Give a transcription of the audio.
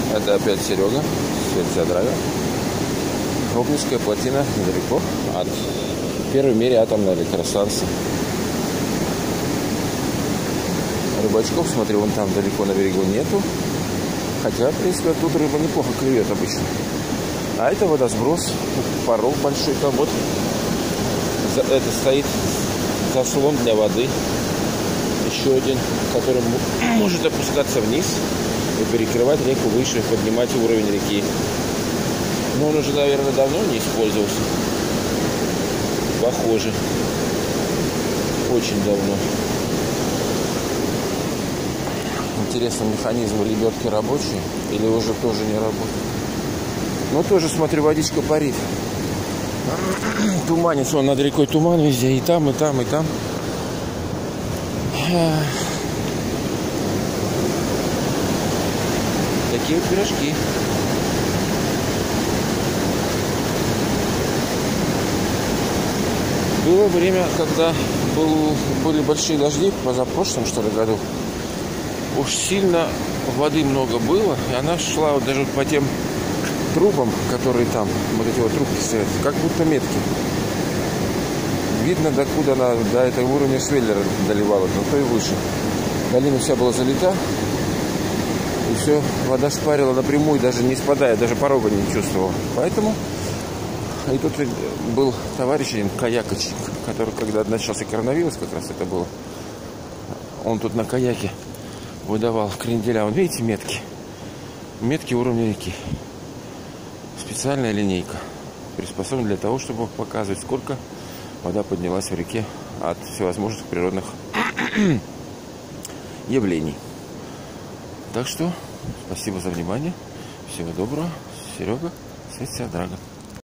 Это опять Серега, Светлодрага. Обнинская плотина недалеко от первой в мире атомной электростанции. Рыбачков, смотрю, вон там далеко на берегу нету. Хотя, в принципе, тут рыба неплохо клюет обычно. А это водосброс, порог большой там вот. Это стоит заслон для воды. Еще один, который может опускаться вниз и перекрывать реку выше, поднимать уровень реки. Но он уже, наверное, давно не использовался. Похоже. Очень давно. Интересно, механизмы лебедки рабочие или уже тоже не работают? Ну, тоже, смотрю, водичка парит. Туманится, он над рекой туман везде, и там, и там, и там. Такие вот пирожки. Было время, когда были большие дожди, позапрошлом, что ли, году. Уж сильно воды много было, и она шла вот даже по тем трубам, которые там, вот эти вот трубки стоят, как будто метки. Видно, докуда она до этого уровня швеллера доливала, но то и выше. Долина вся была залита, и все, вода шпарила напрямую, даже не спадая, даже порога не чувствовала. Поэтому, и тут был товарищ один, каякочник, который, когда начался коронавирус, как раз это было, он тут на каяке выдавал кренделя. Вон, видите, метки? Метки уровня реки. Специальная линейка, приспособлена для того, чтобы показывать, сколько вода поднялась в реке от всевозможных природных явлений. Так что, спасибо за внимание. Всего доброго. Серега, Светлодрага.